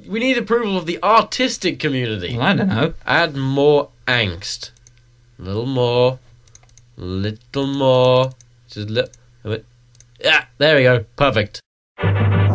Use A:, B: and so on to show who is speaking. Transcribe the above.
A: We need approval of the artistic community.
B: Well, I don't know.
A: Add more angst. A little more. Little more. Just yeah, there we go. Perfect.